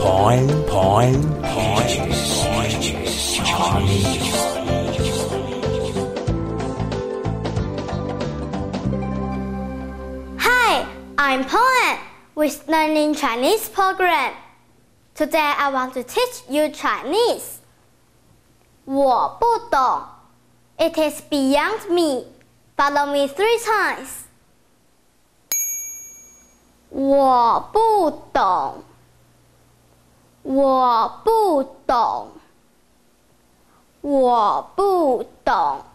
Hi, I'm Pinyin with Learning Chinese program. Today I want to teach you Chinese. 我不懂 It is beyond me. Follow me 3 times. 我不懂我不懂我不懂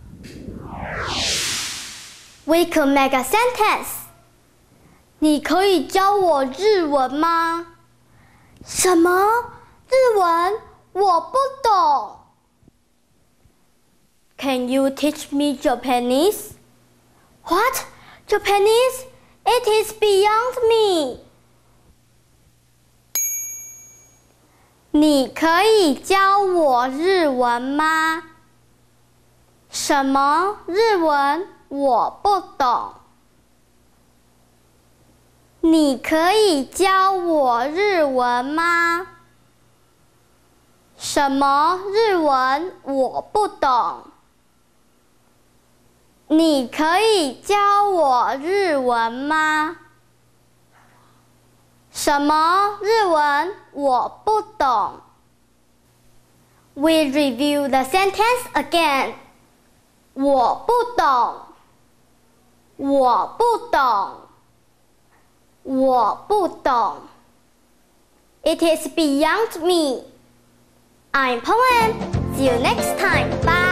We could make a sentence. 你可以教我日文吗？什么？日文？我不懂。Can you teach me Japanese? What? Japanese? It is beyond me. 你可以教我日文吗？什么日文？我不懂。你可以教我日文吗？什么日文？我不懂。你可以教我日文吗？什么日文？我不懂。We review the sentence again. 我不懂。我不懂。我不懂。It is beyond me. I'm Pinyin. See you next time. Bye.